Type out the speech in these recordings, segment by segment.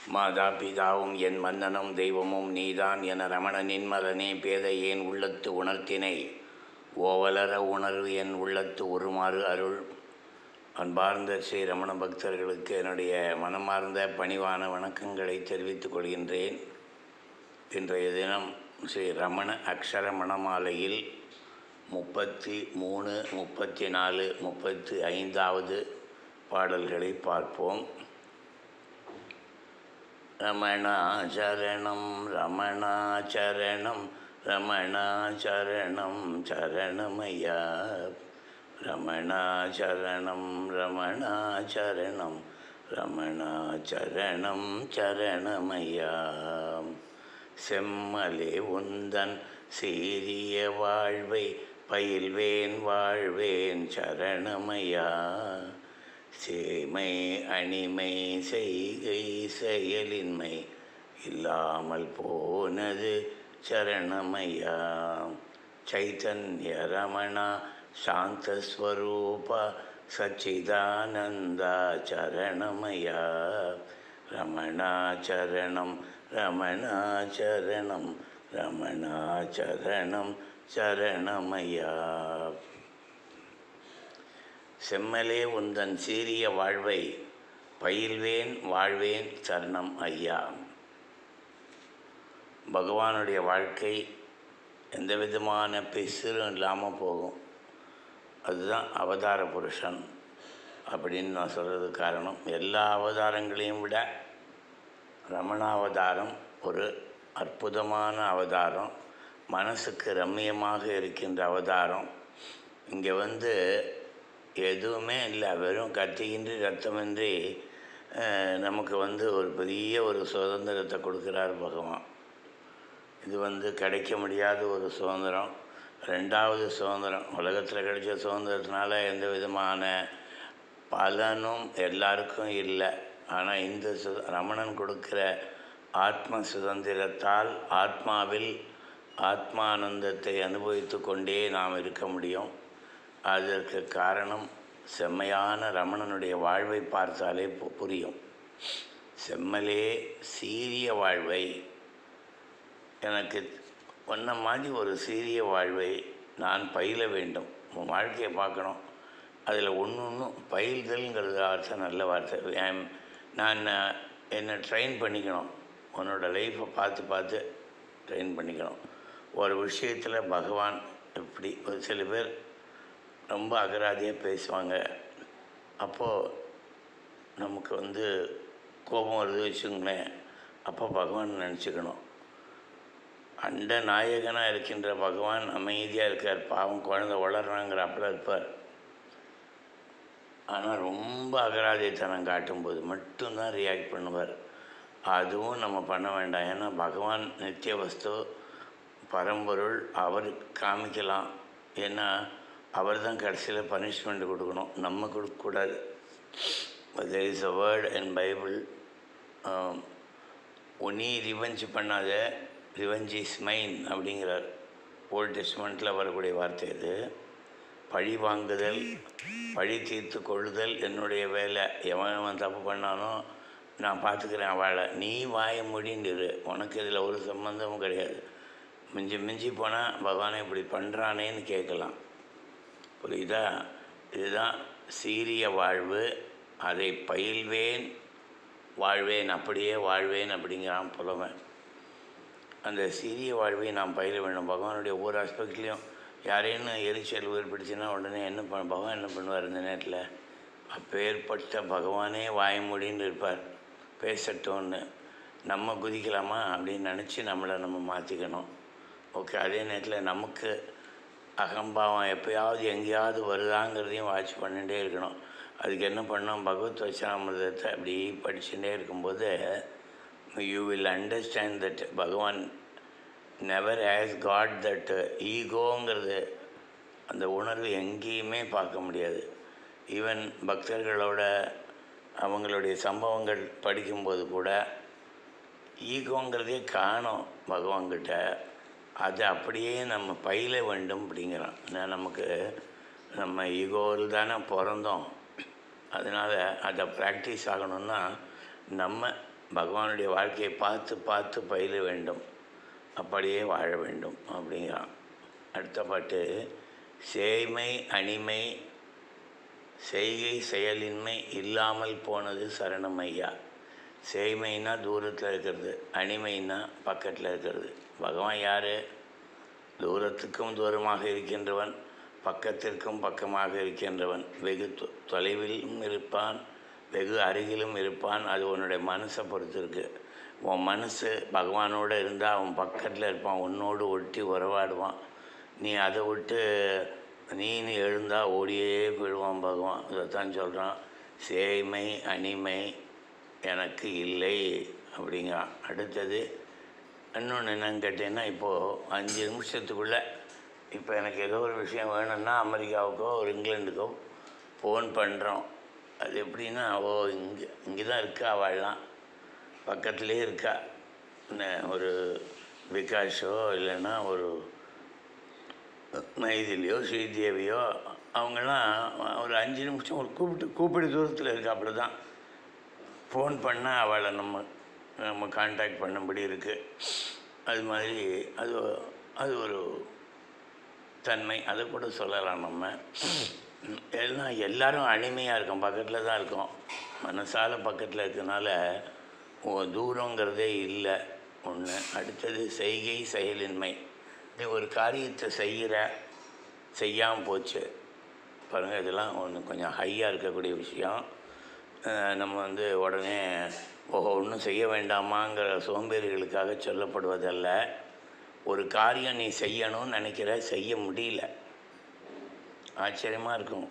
மாதா பிதாவும் என் மன்னனும் தெய்வமும் நீதான் என ரமணனின் மதனே பேதை ஏன் உள்ளத்து உணர்த்தினை ஓவலர உணர்வு என் உள்ளத்து உருமாறு அருள். அன்பார்ந்த ஸ்ரீ ரமண பக்தர்களுக்கு என்னுடைய மனமார்ந்த பணிவான வணக்கங்களை தெரிவித்துக் கொள்கின்றேன். இன்றைய தினம் ஸ்ரீ ரமண அக்ஷர மணமாலையில் 33, 34, 35வது பாடல்களை பார்ப்போம். ரமணாச்சரணம் ரமணாச்சரணம் ரமணாச்சரணம் சரணமையா ரமணாச்சரணம் ரமணாச்சரணம் ரமணாச்சரணம் சரணமையா. செம்மலே உந்தன் சீரிய வாழ்வை பயில்வேன் வாழ்வேன் சரணமையா. சேமை அணிமை செய்கை செயலின்மை இல்லாமல் போனது சரணமையா. சைதன்ய ரமணா சாந்தஸ்வரூபா சச்சிதானந்தா சரணமையா. ரமணாச்சரணம் ரமணாச்சரணம் ரமணாச்சரணம் சரணமையா. செம்மலே உந்தன் சீரிய வாழ்வை பயில்வேன் வாழ்வேன் சரணம் ஐயா. பகவானுடைய வாழ்க்கை எந்த விதமான பிசுறும் இல்லாமல் போகும். அதுதான் அவதார புருஷன் அப்படின்னு நான் சொல்கிறதுக்கு காரணம், எல்லா அவதாரங்களையும் விட ரமணாவதாரம் ஒரு அற்புதமான அவதாரம், மனசுக்கு ரம்மியமாக இருக்கின்ற அவதாரம். இங்கே எதுவுமே இல்லை, வெறும் கத்தியின்றி ரத்தமின்றி நமக்கு ஒரு பெரிய ஒரு சுதந்திரத்தை கொடுக்குறார் பகவான். இது கிடைக்க முடியாத ஒரு சுதந்திரம், ரெண்டாவது சுதந்திரம். உலகத்தில் கிடைச்ச சுதந்திரத்தினால எந்த விதமான பலனும் எல்லாருக்கும் இல்லை. ஆனால் இந்த ரமணன் கொடுக்குற ஆத்ம சுதந்திரத்தால் ஆத்மாவில் ஆத்மானந்தத்தை அனுபவித்து கொண்டே நாம் இருக்க முடியும். அதற்கு காரணம் செம்மையான ரமணனுடைய வாழ்வை பார்த்தாலே புரியும். செம்மலே சீரிய வாழ்வை, எனக்கு ஒன்றை மாதிரி ஒரு சீரிய வாழ்வை நான் பயில வேண்டும். உன் வாழ்க்கையை பார்க்கணும், அதில் ஒன்று பயில்தல்ங்கிறது அர்த்தம், நல்ல வார்த்தை. நான் என்னை ட்ரெயின் பண்ணிக்கணும், உன்னோட லைஃப்பை பார்த்து பார்த்து ட்ரெயின் பண்ணிக்கணும். ஒரு விஷயத்தில் பகவான் எப்படி, ஒரு சில பேர் ரொம்ப அகராதியாக பேசுவாங்க. அப்போது நமக்கு கோபம் வருது வச்சுங்களேன், அப்போ பகவான் நினச்சிக்கணும். அண்ட நாயகனாக இருக்கின்ற பகவான் அமைதியாக இருக்கார், பாவம் குழந்தை வளர்றாங்கிறாப்புல இருப்பார். ஆனால் ரொம்ப அகராதித்தனம் காட்டும்போது மட்டும்தான் ரியாக்ட் பண்ணுவார். அதுவும் நம்ம பண்ண வேண்டாம். ஏன்னா பகவான் நித்திய வஸ்து, பரம்பொருள், அவர் காமிக்கலாம். ஏன்னா அவர் தான் கடைசியில் பனிஷ்மெண்ட் கொடுக்கணும், நம்ம கொடுக்கக்கூடாது. there is a word in Bible, நீ ரிவெஞ்ச் பண்ணாத, ரிவெஞ்ச் இஸ் மைன் அப்படிங்கிறார். ஓல்ட் டெஸ்ட்மெண்ட்டில் வரக்கூடிய வார்த்தை இது. பழி வாங்குதல், பழி தீர்த்து கொள்ளுதல் என்னுடைய வேலை. எவன் தப்பு பண்ணானோ நான் பார்த்துக்கிறேன் அவளை, நீ வாய முடிந்துரு, உனக்கு இதில் ஒரு சம்பந்தமும் கிடையாது. மிஞ்சி மிஞ்சி போனால் பகவானை இப்படி பண்ணுறானேன்னு கேட்கலாம். புரியுதா? இதுதான் சீரிய வாழ்வு. அதை பயில்வேன் வாழ்வேன், அப்படியே வாழ்வேன் அப்படிங்கிறான் புலவன். அந்த சீரிய வாழ்வை நாம் பயில வேண்டும். பகவானுடைய ஒவ்வொரு ஆஸ்பெக்ட்லேயும் யாரேன்னு எரிச்சல் உயிர்பிடிச்சுன்னா உடனே என்ன பகவான் என்ன பண்ணுவார் இந்த நேரத்தில்? அப்பேற்பட்ட பகவானே வாய்மொழின்னு இருப்பார், பேசட்டோன்னு. நம்ம குதிக்கலாமா அப்படின்னு நினச்சி நம்மளை நம்ம மாற்றிக்கணும். ஓகே, அதே நேரத்தில் நமக்கு அகம்பாவம் எப்போயாவது எங்கேயாவது வருதாங்கிறதையும் வாட்ச் பண்ணிகிட்டே இருக்கணும். அதுக்கு என்ன பண்ணோம்? பகவத் வச்சனாமிரதத்தை அப்படி படிச்சுட்டே இருக்கும்போது you will understand that Bhagavan never has got that ஈகோங்கிறது, அந்த உணர்வு எங்கேயுமே பார்க்க முடியாது. ஈவன் பக்தர்களோட அவங்களுடைய சம்பவங்கள் படிக்கும்போது கூட ஈகோங்கிறதே காணும் பகவான்கிட்ட. அது அப்படியே நம்ம பயில வேண்டும் அப்படிங்கிறான். ஏன்னா நம்ம ஈகோவில் தானே பிறந்தோம். அதனால் அதை ப்ராக்டிஸ் ஆகணும்னா நம்ம பகவானுடைய வாழ்க்கையை பார்த்து பார்த்து பயில வேண்டும், அப்படியே வாழ வேண்டும் அப்படிங்கிறான். அடுத்த பாட்டு, சேய்மை அணிமை செய்கை செயலின்மை இல்லாமல் போனது சரணம் ஐயா. சேய்மைன்னா தூரத்தில் இருக்கிறது, அணிமைன்னா பக்கத்தில் இருக்கிறது. பகவான் யார்? தூரத்துக்கும் தூரமாக இருக்கின்றவன், பக்கத்திற்கும் பக்கமாக இருக்கின்றவன். வெகு தொலைவிலும் இருப்பான், வெகு அருகிலும் இருப்பான். அது உன்னுடைய மனசை பொறுத்து இருக்குது. உன் மனசு பகவானோடு இருந்தால் அவன் பக்கத்தில் இருப்பான், உன்னோடு ஒட்டி உறவாடுவான். நீ அதை விட்டு நீ எழுந்தால் ஓடியே போயிடுவான் பகவான். இதைத்தான் சொல்கிறான், சேய்மை அணிமை எனக்கு இல்லை அப்படிங்கிறான். அடுத்தது இன்னொன்று என்னன்னு கேட்டீங்கன்னா, இப்போது 5 நிமிஷத்துக்குள்ளே இப்போ எனக்கு ஏதோ ஒரு விஷயம் வேணும்னா அமெரிக்காவுக்கோ ஒரு இங்கிலாண்டுக்கோ ஃபோன் பண்ணுறோம். அது எப்படின்னா, இங்கே தான் இருக்கா, அவள்லாம் பக்கத்துலேயே இருக்கா. ஒரு விகாஷோ இல்லைன்னா ஒரு மைதிலியோ ஸ்ரீதேவியோ அவங்கெல்லாம் ஒரு 5 நிமிஷம் ஒரு கூப்பிடு தூரத்தில் இருக்கா. அப்படி தான் ஃபோன் பண்ணால் அவளை நம்ம கான்டாக்ட் பண்ணும்படி இருக்குது. அது மாதிரி அது ஒரு தன்மை, அதை கூட சொல்லலாம். நம்ம எல்லோரும் அடிமையாக இருக்கோம், பக்கத்தில் தான் இருக்கோம். மனசால் பக்கத்தில் இருக்கனால தூரங்கிறதே இல்லை ஒன்று. அடுத்தது செய்கை செயலின்மை. நீ ஒரு காரியத்தை செய்யாமல் போச்சு பாருங்கள், இதெல்லாம் கொஞ்சம் ஹையாக இருக்கக்கூடிய விஷயம். நம்ம உடனே ஒன்றும் செய்ய வேண்டாமாங்கிற சோம்பேறிகளுக்காக சொல்லப்படுவதல்ல. ஒரு காரியம் நீ செய்யணும்னு நினைக்கிற, செய்ய முடியல, ஆச்சரியமாக இருக்கும்.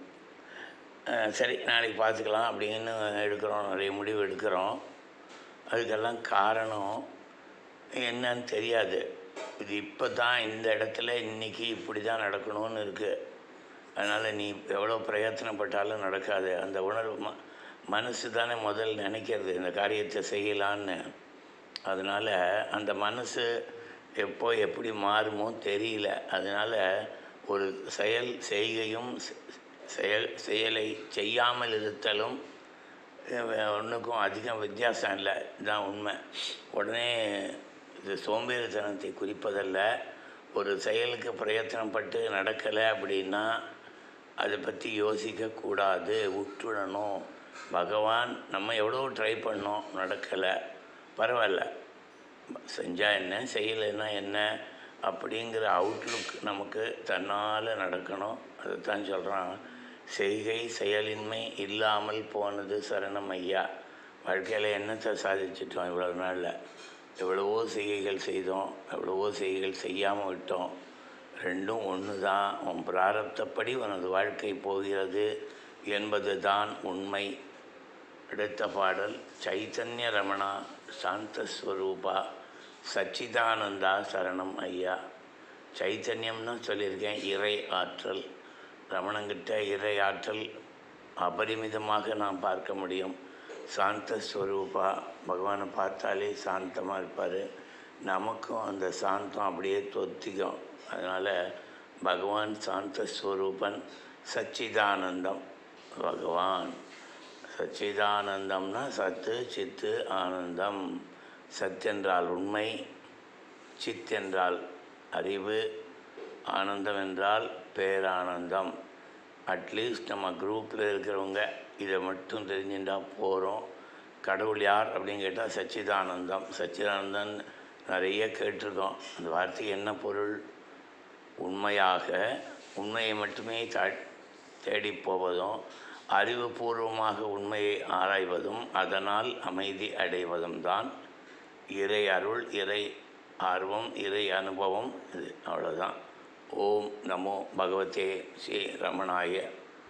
சரி நாளைக்கு பார்த்துக்கலாம் அப்படின்னு எடுக்கிறோம், நிறைய முடிவு எடுக்கிறோம். அதுக்கெல்லாம் காரணம் என்னன்னு தெரியாது. இது இப்போ தான் இந்த இடத்துல இன்றைக்கி இப்படி தான் நடக்கணும்னு இருக்குது. அதனால் நீ எவ்வளோ பிரயத்தனப்பட்டாலும் நடக்காது. அந்த உணர்வு மனசு தானே முதல் நினைக்கிறது இந்த காரியத்தை செய்யலான்னு. அதனால் அந்த மனசு எப்போ எப்படி மாறுமோ தெரியல. அதனால் ஒரு செய்கையும் செயலை செய்யாமல் இருத்தலும் ஒன்றுக்கும் அதிகம் வித்தியாசம் இல்லை. இதுதான் உண்மை. உடனே இது சோம்பேறித்தனத்தை குறிப்பதல்ல. ஒரு செயலுக்கு பிரயத்தனப்பட்டு நடக்கலை அப்படின்னா அதை பற்றி யோசிக்கக்கூடாது, விட்டுடணும். பகவான் நம்ம எவ்வளோ ட்ரை பண்ணோம், நடக்கலை, பரவாயில்ல, செஞ்சால் என்ன செய்யலைன்னா என்ன அப்படிங்கிற அவுட்லுக் நமக்கு தன்னால் நடக்கணும். அதைத்தான் சொல்கிறான், செய்கை செயலின்மை இல்லாமல் போனது சரணம் ஐயா. வாழ்க்கையில் என்னத்தை சாதிச்சிட்டோம் இவ்வளோ நாளில்? எவ்வளவோ செய்கைகள் செய்தோம், எவ்வளவோ செய்கைகள் செய்யாமல் விட்டோம். ரெண்டும் ஒன்று தான். உன் பிராரப்தப்படி உனது வாழ்க்கை போகிறது என்பது தான் உண்மை. அடுத்த பாடல், சைத்தன்ய ரமணா சாந்தஸ்வரூபா சச்சிதானந்தா சரணம் ஐயா. சைத்தன்யம்னு சொல்லியிருக்கேன், இறை ஆற்றல். ரமணங்கிட்ட இறை ஆற்றல் அபரிமிதமாக நாம் பார்க்க முடியும். சாந்தஸ்வரூபா, பகவானை பார்த்தாலே சாந்தமாக இருப்பார். நமக்கும் அந்த சாந்தம் அப்படியே தொத்திக்கும். அதனால் பகவான் சாந்தஸ்வரூபன், சச்சிதானந்தம். பகவான் சச்சிதானந்தம்னா சத்து சித்து ஆனந்தம். சத் என்றால் உண்மை, சித் என்றால் அறிவு, ஆனந்தம் என்றால் பேரானந்தம். அட்லீஸ்ட் நம்ம குரூப்பில் இருக்கிறவங்க இதை மட்டும் தெரிஞ்சுட்டால் போகிறோம். கடவுள் யார் அப்படின்னு கேட்டால் சச்சிதானந்தம். சச்சிதானந்தம் நிறைய கேட்டிருக்கோம். அந்த வார்த்தைக்கு என்ன பொருள்? உண்மையை மட்டுமே தேடி போவதும், அறிவுபூர்வமாக உண்மையை ஆராய்வதும், அதனால் அமைதி அடைவதும் தான் இறை அருள், இறை ஆர்வம், இறை அனுபவம். இது அவ்வளோதான். ஓம் நமோ பகவதே ஸ்ரீ ரமணாய.